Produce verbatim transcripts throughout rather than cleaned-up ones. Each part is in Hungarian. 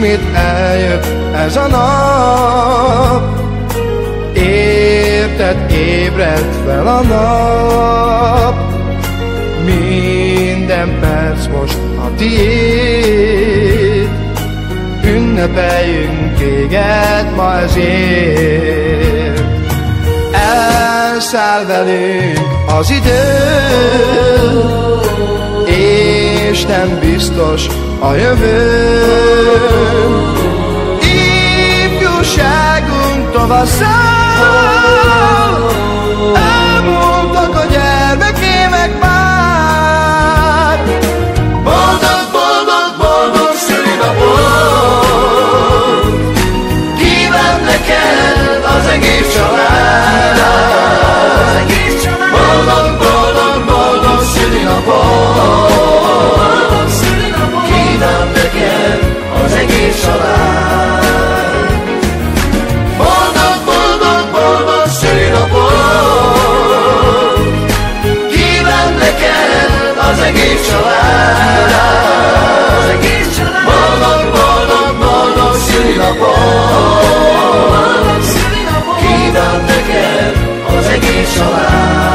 ismét eljött ez a nap, érted ébredt fel a nap. Minden perc most a tiéd, ünnepeljünk téged ma ezért. Elszáll velünk az idő, és nem biztos a jövő. Ifjúságunk tavasszal, elmúltak a gyermekémek már. Boldog, boldog, boldog szülinapot kíván neked az egész család. Boldog, boldog, boldog szülinapot kíván neked az egész család. Boldog, boldog, boldog szülinapot kíván neked az egész család. Boldog, boldog, boldog szülinapot kíván neked az egész család.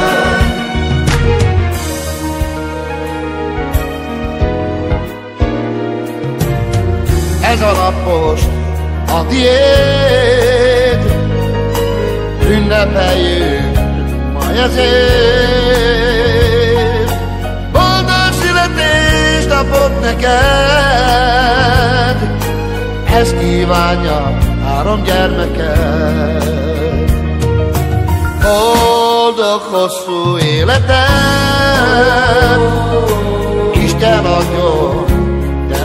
Ez a nap most a tiéd, ünnepeljünk ma ezért. Boldog születésnapot neked, ezt kívánja három gyermeked. Boldog hosszú életed, Isten adjon de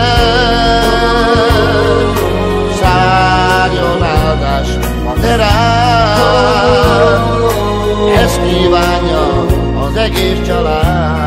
neked. Szárjon áldás a te rád, ezt kívánja az egész család.